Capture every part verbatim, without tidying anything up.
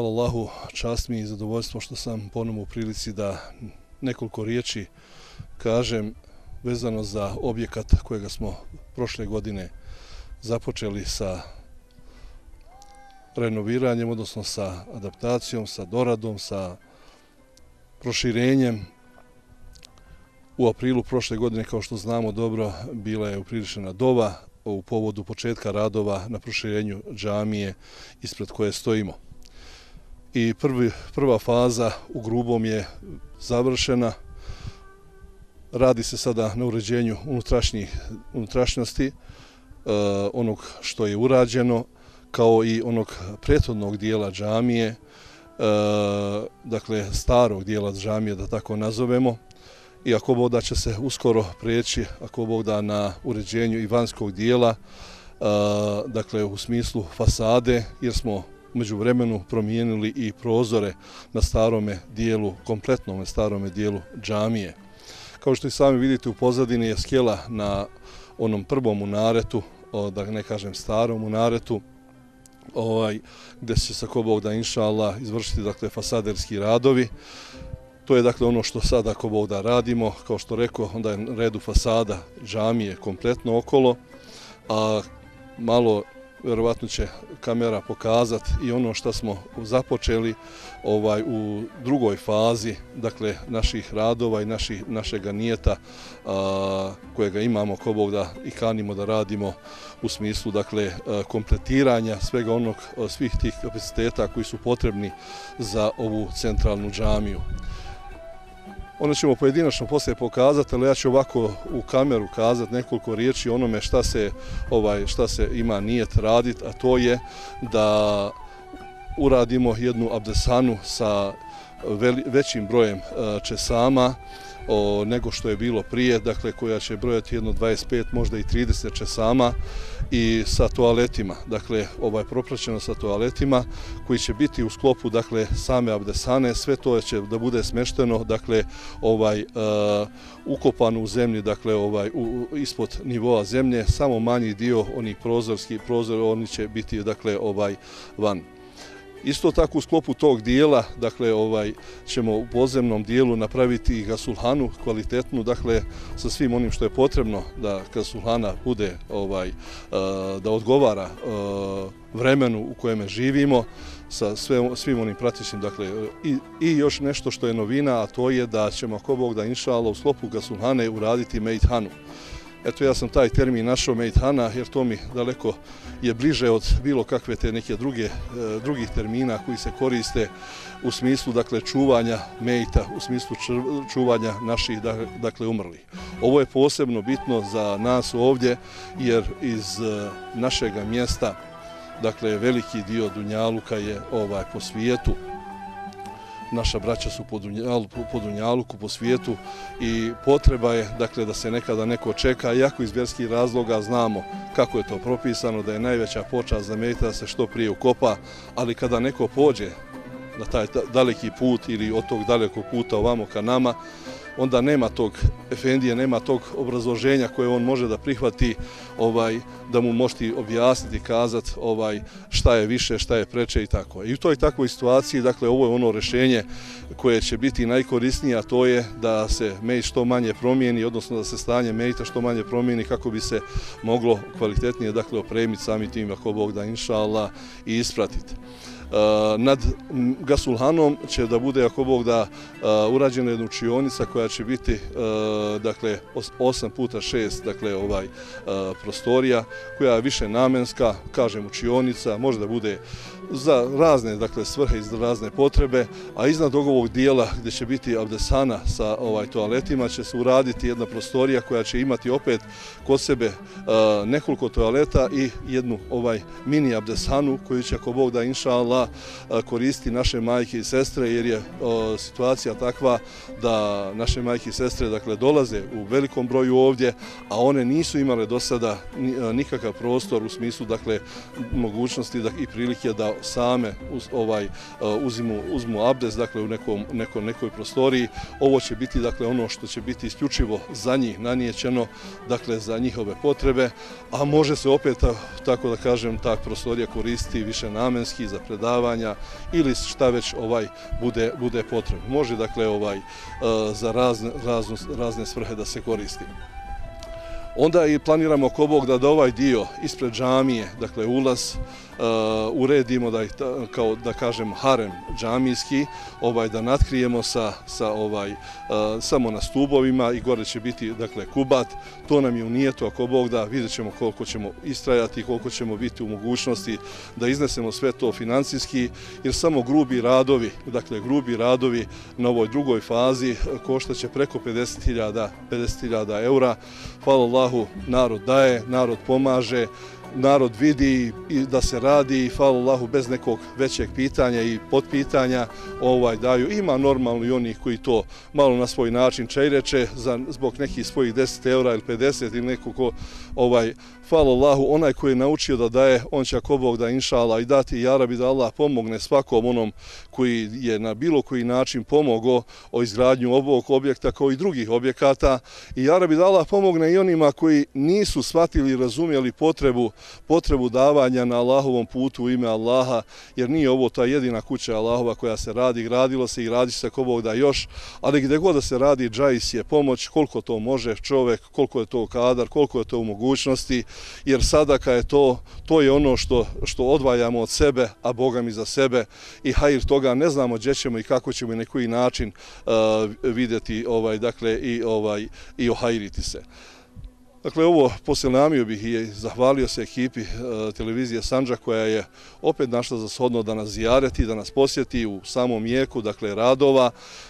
hvala Allahu, čast mi i zadovoljstvo što sam ponovno u prilici da nekoliko riječi kažem vezano za objekat kojega smo prošle godine započeli sa renoviranjem, odnosno sa adaptacijom, sa doradom, sa proširenjem. U aprilu prošle godine, kao što znamo dobro, bila je upriličena dova u povodu početka radova na proširenju džamije ispred koje stojimo. I prvi, prva faza u grubom je završena. Radi se sada na uređenju unutrašnjosti, uh, onog što je urađeno, kao i onog prethodnog dijela džamije, uh, dakle starog dijela džamije, da tako nazovemo. I ako Bog da će se uskoro prijeći, ako Bog da, na uređenju i vanjskog dijela, uh, dakle u smislu fasade, jer smo među vremenu promijenili i prozore na starome dijelu, kompletnom starome dijelu džamije. Kao što i sami vidite, u pozadini je skela na onom prvom munaretu, da ne kažem starom munaretu, ovaj, gdje će se, ako Bog da, inša Allah, izvršiti dakle, fasaderski radovi. To je dakle ono što sada, ako Bog da, radimo. Kao što rekao, onda je na redu fasada džamije kompletno okolo, a malo vjerovatno će kamera pokazati i ono što smo započeli ovaj, u drugoj fazi, dakle naših radova i naših, našega nijeta a, kojega imamo, ako Bog da, i kanimo da radimo u smislu dakle kompletiranja svega onog, svih tih kapaciteta koji su potrebni za ovu centralnu džamiju. Ono ćemo pojedinačno poslije pokazati, ali ja ću ovako u kameru kazati nekoliko riječi o onome šta se, ovaj, šta se ima nijet raditi, a to je da uradimo jednu abdesanu sa veli, većim brojem česama o, nego što je bilo prije, dakle koja će brojati jedno dvadeset pet, možda i trideset česama, i sa toaletima, dakle ovaj propraćeno sa toaletima koji će biti u sklopu dakle same abdesane. Sve to će da bude smešteno dakle ovaj uh, ukopano u zemlji, dakle ovaj u, ispod nivoa zemlje, samo manji dio onih prozorskih prozor oni će biti dakle ovaj van. Isto tako u sklopu tog dijela, dakle, ovaj, ćemo u podzemnom dijelu napraviti i gasulhanu kvalitetnu, dakle, sa svim onim što je potrebno da gasulhana bude, ovaj, da odgovara vremenu u kojem živimo, sa sve, svim onim pratećim, dakle, i, i još nešto što je novina, a to je da ćemo, ako Bog da, inša Allah, u sklopu gasulhane uraditi mejthanu. Eto, ja sam taj termin našao mejthana, jer to mi daleko je bliže od bilo kakve te neke druge, drugih termina koji se koriste u smislu dakle čuvanja mejta, u smislu čuvanja naših dakle umrlih. Ovo je posebno bitno za nas ovdje, jer iz našega mjesta, dakle veliki dio Dunjaluka je ovaj po svijetu. Naša braća su po, Dunjalu, po Dunjaluku, po svijetu, i potreba je dakle da se nekada neko čeka, iako iz vjerskih razloga znamo kako je to propisano, da je najveća počast za mejta da se što prije ukopa, ali kada neko pođe na taj daleki put ili od tog dalekog puta ovamo ka nama, onda nema tog efendije, nema tog obrazloženja koje on može da prihvati, ovaj, da mu možete objasniti, kazati ovaj, šta je više, šta je preče i tako. I u toj takvoj situaciji, dakle, ovo je ono rješenje koje će biti najkorisnije, a to je da se mejt što manje promijeni, odnosno da se stanje mejta što manje promijeni kako bi se moglo kvalitetnije, dakle, opremiti sami tim, ako Bog da, inša Allah, i ispratiti. Uh, nad gasulhanom će da bude, ako Bog da, uh, urađena jedna učionica koja će biti uh, dakle osam puta šest, dakle ovaj uh, prostorija, koja je više namenska, kažem učionica, može da bude za razne dakle svrhe i za razne potrebe, a iznad ovog dijela gdje će biti abdesana sa ovaj toaletima će se uraditi jedna prostorija koja će imati opet kod sebe uh, nekoliko toaleta i jednu ovaj mini abdesanu koju će, ako Bog da, inša Allah, koristi naše majke i sestre, jer je o, situacija takva da naše majke i sestre dakle dolaze u velikom broju ovdje, a one nisu imale do sada nikakav prostor u smislu dakle mogućnosti da, i prilike da same uz, ovaj uzmu uzmu abdest dakle u nekom neko, nekoj prostoriji. Ovo će biti dakle ono što će biti isključivo za njih nanijećeno, dakle za njihove potrebe, a može se opet, tako da kažem, ta prostorija koristiti više namenski za predavanje davanja ili šta već ovaj bude, bude potrebno. Može dakle ovaj za razne, razno, razne svrhe da se koristi. Onda i planiramo ko Bog da, da ovaj dio ispred džamije, dakle ulaz, uh, uredimo da ih ta, kao da kažem harem džamijski, ovaj da natkrijemo sa sa ovaj uh, samo na stubovima i gore će biti dakle kubat. To nam je u nijetu, ako Bog da, vidjećemo koliko ćemo istrajati, koliko ćemo biti u mogućnosti da iznesemo sve to financijski, jer samo grubi radovi, dakle grubi radovi na ovoj drugoj fazi koštaće preko pedeset hiljada eura. Hvala Allahu, narod daje, narod pomaže, narod vidi i da se radi i hvala Allahu bez nekog većeg pitanja i potpitanja ovaj daju. Ima normalno i onih koji to malo na svoj način čejreče za, zbog nekih svojih deset eura ili pedeset ili neko ko ovaj hvala Allahu, onaj koji je naučio da daje, on će ako Bog da inša Allah i dati i Arabi da Allah pomogne svakom onom koji je na bilo koji način pomogao o izgradnju ovog objekta kao i drugih objekata i Arabi da Allah pomogne i onima koji nisu shvatili i razumjeli potrebu, potrebu davanja na Allahovom putu u ime Allaha, jer nije ovo ta jedina kuća Allahova koja se radi, gradilo se i radi se ako Bog da još, ali gdje god da se radi džais je pomoć, koliko to može čovjek, koliko je to kadar, koliko je to u mogućnosti, jer sadaka je to, to je ono što, što odvajamo od sebe, a Boga mi za sebe i hajir toga ne znamo gdje ćemo i kako ćemo i na koji način uh, vidjeti ovaj, dakle, i, ovaj, i ohajiriti se. Dakle, ovo poselamio bih i zahvalio se ekipi e, televizije Sandžak koja je opet našla za shodno da nas zijareti, da nas posjeti u samom jeku, dakle, radova.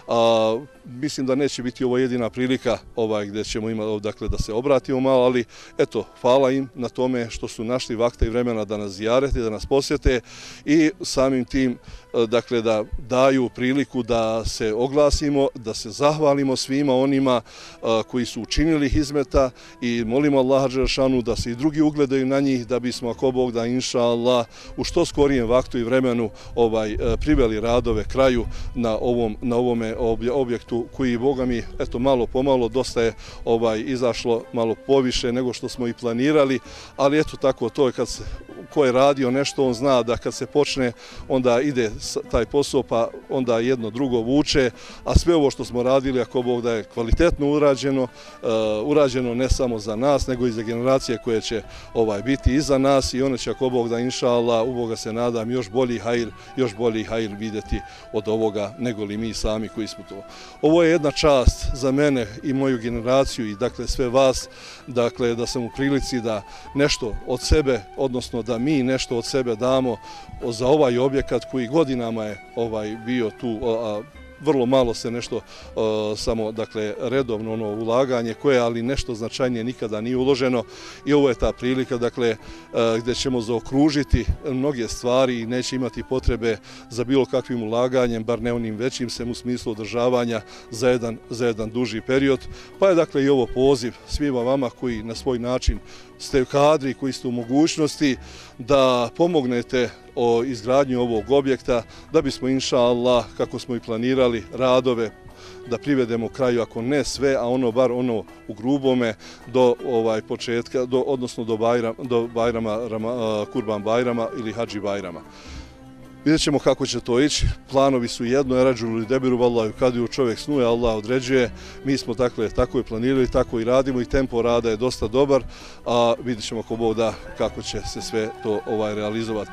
A, mislim da neće biti ovo jedina prilika ovaj, gdje ćemo imati, dakle, da se obratimo malo, ali eto, hvala im na tome što su našli vakta i vremena da nas zijareti, da nas posjete i samim tim dakle da daju priliku da se oglasimo, da se zahvalimo svima onima a, koji su učinili hizmeta i molimo Allaha dželešanu da se i drugi ugledaju na njih da bismo ako Bog da inša Allah u što skorijem vaktu i vremenu ovaj priveli radove kraju na ovom na ovome objektu koji Boga mi eto malo pomalo dosta je ovaj izašlo malo poviše nego što smo i planirali, ali eto tako to je kad se ko je radio nešto on zna da kad se počne onda ide taj posao pa onda jedno drugo vuče, a sve ovo što smo radili ako Bog da je kvalitetno urađeno, uh, urađeno ne samo za nas nego i za generacije koje će ovaj biti iza nas i one će ako Bog da inša Allah u Boga se nadam još bolji hajr, još bolji hajr vidjeti od ovoga nego li mi sami koji smo to. Ovo je jedna čast za mene i moju generaciju i dakle sve vas, dakle da sam u prilici da nešto od sebe, odnosno da mi nešto od sebe damo za ovaj objekat koji godinama je ovaj bio tu, a vrlo malo se nešto uh, samo dakle redovno ono ulaganje koje ali nešto značajnije nikada nije uloženo i ovo je ta prilika dakle uh, gdje ćemo zaokružiti mnoge stvari i neće imati potrebe za bilo kakvim ulaganjem, bar ne onim većim sem u smislu održavanja za jedan, za jedan duži period. Pa je dakle i ovo poziv svima vama koji na svoj način ste u kadri, koji ste u mogućnosti da pomognete o izgradnju ovog objekta, da bismo inša Allah, kako smo i planirali, radove da privedemo kraju, ako ne sve, a ono bar ono u grubome do ovaj početka, do, odnosno do Bajrama, do Bajrama, Rama, Kurban Bajrama ili Hadži Bajrama. Vidjet ćemo kako će to ići. Planovi su jedno, erađulu i debiru, vallahi kad ju čovjek snuje, Allah određuje. Mi smo dakle, tako i planirali, tako i radimo i tempo rada je dosta dobar, a vidjet ćemo ko Bog da kako će se sve to ovaj realizovati.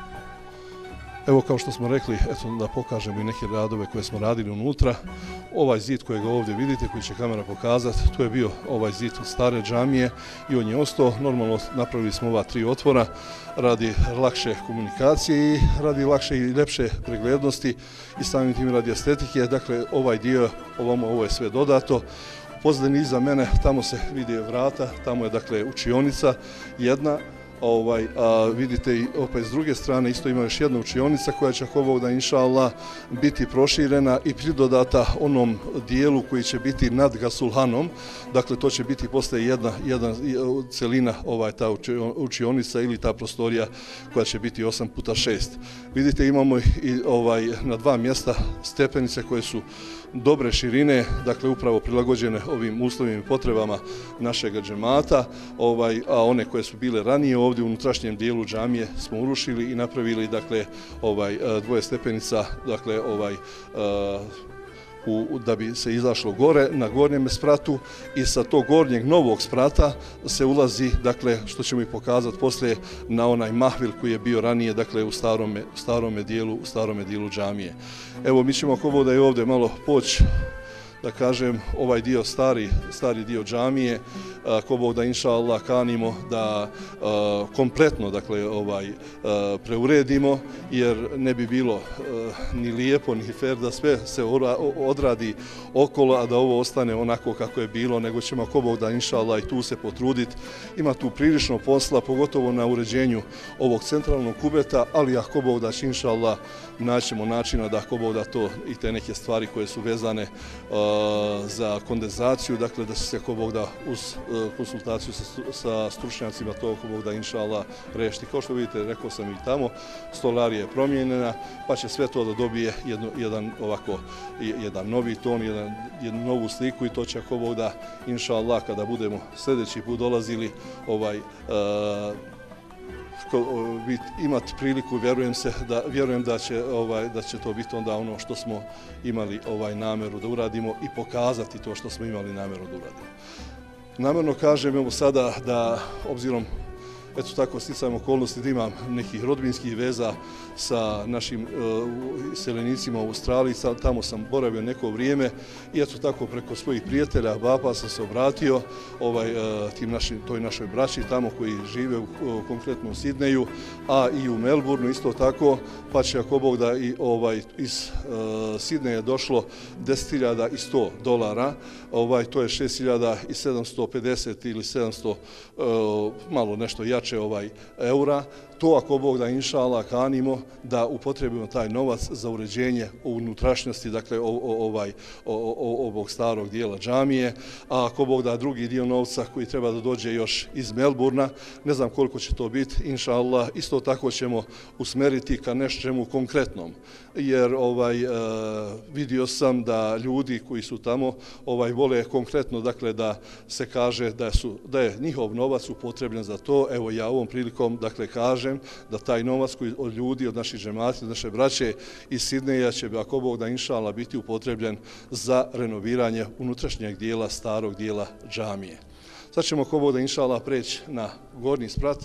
Evo kao što smo rekli, eto da pokažemo i neke radove koje smo radili unutra. Ovaj zid kojeg ovdje vidite, koji će kamera pokazati, to je bio ovaj zid od stare džamije i on je ostao. Normalno napravili smo ova tri otvora radi lakše komunikacije i radi lakše i ljepše preglednosti i samim tim radi estetike. Dakle, ovaj dio, ovamo, ovo je sve dodato. Pozadini iza mene, tamo se vidi vrata, tamo je dakle učionica jedna. Ovaj, a vidite i opet s druge strane isto ima još jedna učionica koja će ako Bog da inša Allah biti proširena i pridodata onom dijelu koji će biti nad Gasulhanom. Dakle, to će biti posle jedna, jedna celina ovaj, ta učionica ili ta prostorija koja će biti osam puta šest. Vidite imamo i ovaj, na dva mjesta stepenice koje su dobre širine, dakle upravo prilagođene ovim uslovima i potrebama našeg džemata, ovaj, a one koje su bile ranije ovdje ovdje u unutrašnjem dijelu džamije smo urušili i napravili dakle ovaj dvoje stepenica, dakle ovaj U, da bi se izašlo gore na gornjem spratu i sa tog gornjeg novog sprata se ulazi, dakle, što ćemo i pokazati poslije, na onaj mahvil koji je bio ranije, dakle, u starome, starome dijelu, u starome dijelu džamije. Evo, mi ćemo ako ovo da je ovdje malo poći, da kažem, ovaj dio stari, stari dio džamije, ako Bog da inša Allah kanimo da a, kompletno dakle ovaj a, preuredimo, jer ne bi bilo a, ni lijepo ni fer da sve se odradi okolo, a da ovo ostane onako kako je bilo, nego ćemo ako Bog da inša Allah i tu se potruditi. Ima tu prilično posla, pogotovo na uređenju ovog centralnog kubeta, ali ako Bog da će inša Allah naćemo načina da ako Bog da to i te neke stvari koje su vezane a, za kondenzaciju, dakle da se ako Bog da uz konsultaciju sa, sa stručnjacima to ako Bog da inša Allah rešiti. Kao što vidite, rekao sam i tamo, stolarija je promijenjena, pa će sve to da dobije jedno, jedan ovako, jedan novi ton, jedan, jednu novu sliku i to će ako Bog da inša Allah kada budemo sljedeći put dolazili ovaj uh, imati priliku, vjerujem se da vjerujem da će ovaj da će to biti onda ono što smo imali ovaj namjeru da uradimo i pokazati to što smo imali namjeru da uradimo. Namjerno kažem evo sada da obzirom eto tako sticajem okolnosti da imam nekih rodbinskih veza sa našim uh, seljenicima u Australiji, tamo sam boravio neko vrijeme i eto tako preko svojih prijatelja, bapa sam se obratio ovaj, uh, tim našim, toj našoj braći tamo koji žive u, uh, konkretno u Sidneju, a i u Melbourneu isto tako, pa će ako Bog da i ovaj, iz uh, Sidneja došlo deset hiljada sto dolara, ovaj, to je šest hiljada sedamsto pedeset ili sedamsto uh, malo nešto jače ovaj eura. To ako Bog da inša Allah kanimo da upotrebimo taj novac za uređenje unutrašnjosti, dakle o, o, ovaj, o, o, ovog starog dijela džamije, a ako Bog da drugi dio novca koji treba da dođe još iz Melbournea, ne znam koliko će to biti, inša Allah, isto tako ćemo usmeriti ka nečemu konkretnom, jer ovaj, e, vidio sam da ljudi koji su tamo ovaj, vole konkretno, dakle da se kaže da, su, da je njihov novac upotrebljen za to. Evo ja ovom prilikom dakle kažem da taj novac koji od ljudi, od naših džemata, od naše braće iz Sidneja će, ako Bog da inša Allah, biti upotrebljen za renoviranje unutrašnjeg dijela, starog dijela džamije. Sad ćemo, ako Bog da inša Allah, preći na gornji sprat.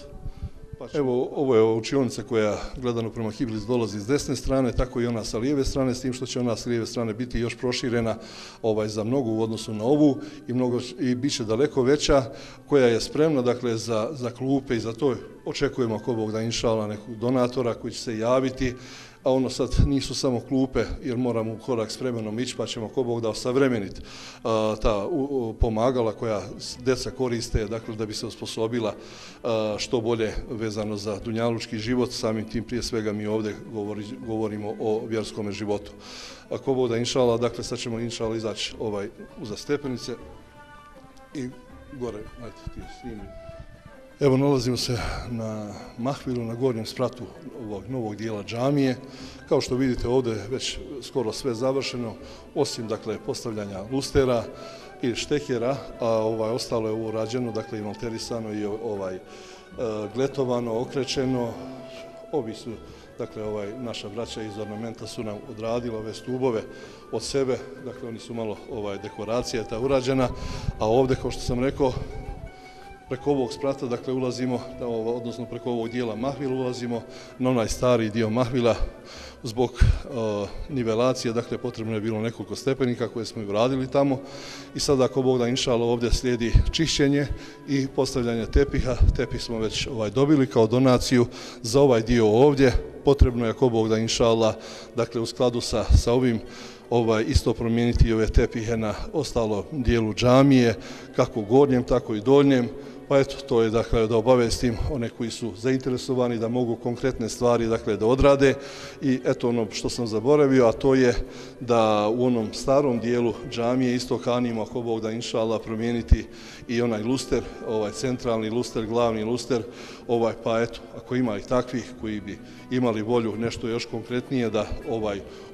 Evo, ovo je učionica koja gledano prema kibli dolazi s desne strane, tako i ona sa lijeve strane, s tim što će ona sa lijeve strane biti još proširena ovaj, za mnogo u odnosu na ovu i, mnogo, i bit će daleko veća, koja je spremna dakle, za, za klupe i za to očekujemo ako Bog da inša Allah nekog donatora koji će se javiti, a ono sad nisu samo klupe jer moramo u korak s vremenom ići, pa ćemo ako Bog da osavremeniti ta u, u, pomagala koja deca koriste, dakle da bi se osposobila a, što bolje vezano za dunjalučki život, samim tim prije svega mi ovdje govori, govorimo o vjerskom životu. Ako Bog da inša Allah, dakle sad ćemo inša Allah izaći ovaj, uza stepenice i gore, ajde ti snimi. Evo, nalazimo se na mahvilu, na gornjem spratu ovog novog dijela džamije. Kao što vidite ovdje je već skoro sve završeno, osim dakle postavljanja lustera i štekera, a ovaj, ostalo je ovo rađeno, dakle i malterisano i ovaj, e, gletovano, okrećeno. Ovi su, dakle ovaj, naša braća iz ornamenta su nam odradili ove stubove od sebe, dakle oni su malo ovaj, dekoracija ta urađena, a ovdje kao što sam rekao, preko ovog sprata, dakle, ulazimo, odnosno preko ovog dijela mahvila ulazimo na onaj stari dio mahvila. Zbog uh, nivelacije, dakle, potrebno je bilo nekoliko stepenika koje smo i uradili tamo. I sada, ako Bog da inša Allah, ovdje slijedi čišćenje i postavljanje tepiha. Tepih smo već ovaj, dobili kao donaciju za ovaj dio ovdje. Potrebno je, ako Bog da inša Allah, dakle, u skladu sa, sa ovim ovaj, isto promijeniti ove tepihe na ostalo dijelu džamije, kako gornjem, tako i dolnjem. Pa eto, to je dakle da obavestim one koji su zainteresovani da mogu konkretne stvari dakle da odrade. I eto ono što sam zaboravio, a to je da u onom starom dijelu džamije isto kanimo, ako Bog da inša Allah, promijeniti i onaj luster, ovaj centralni luster, glavni luster, ovaj pa eto, ako ima i takvih koji bi imali volju nešto još konkretnije da ovaj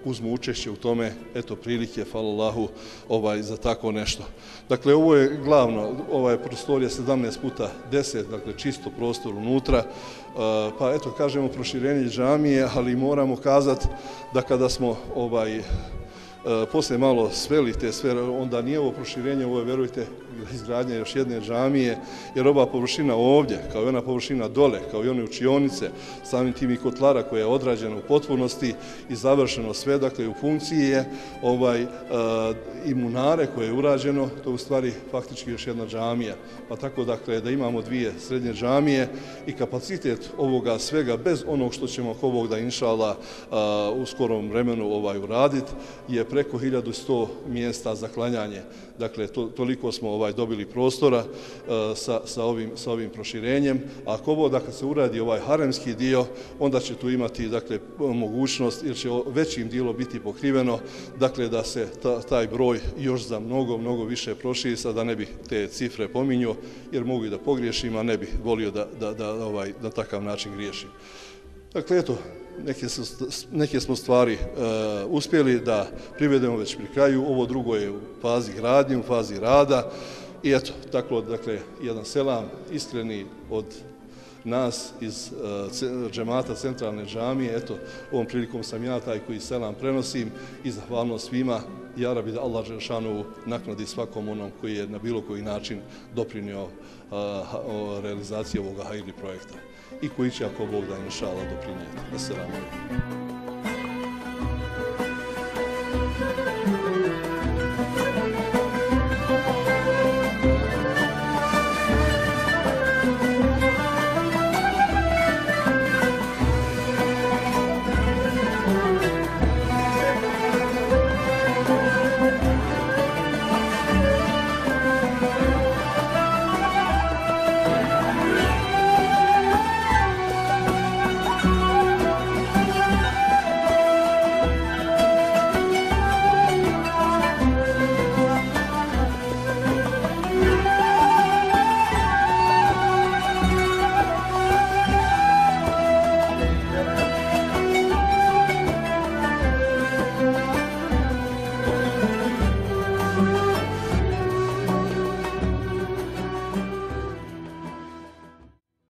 uzmu učešće u tome, eto prilike, hvala Allahu, ovaj, za tako nešto. Dakle, ovo je glavno, ova je prostorija sedamnaest puta deset, dakle čisto prostor unutra, pa eto kažemo proširenje džamije, ali moramo kazati da kada smo ovaj, poslije malo sveli te sve, onda nije ovo proširenje, ovo je, verujte, izgradnja još jedne džamije, jer ova površina ovdje, kao i ona površina dole, kao i one učionice, samim tim i kotlara koja je odrađena u potpunosti i završeno sve, dakle u funkciji je ovaj, uh, i munare koje je urađeno, to je u stvari faktički još jedna džamija. Pa tako dakle da imamo dvije srednje džamije i kapacitet ovoga svega, bez onog što ćemo oko ovog da inšala uh, u skorom vremenu ovaj, uraditi, je preko hiljadu sto mjesta za klanjanje. Dakle, to, toliko smo ovaj, dobili prostora uh, sa, sa, ovim, sa ovim proširenjem. A ako ovo, dakle, se uradi ovaj haremski dio, onda će tu imati, dakle, mogućnost, jer će većim dijelom biti pokriveno, dakle, da se ta, taj broj još za mnogo, mnogo više proširi, sad da ne bih te cifre pominjao, jer mogu i da pogriješim, a ne bih volio da, da, da, ovaj, na takav način griješim. Dakle, eto, neke, su, neke smo stvari uh, uspjeli da privedemo već pri kraju, ovo drugo je u fazi gradnje, u fazi rada i eto, tako, dakle, jedan selam iskreni od nas iz uh, džemata centralne džamije, eto, ovom prilikom sam ja taj koji selam prenosim i zahvalnost svima, ja rabi da Allah Đelešanovu naknadi svakom onom koji je na bilo koji način doprinio uh, o realizaciji ovoga hajri projekta i koji će ako Bog da inšala doprinijeti. Assalamu alaikum.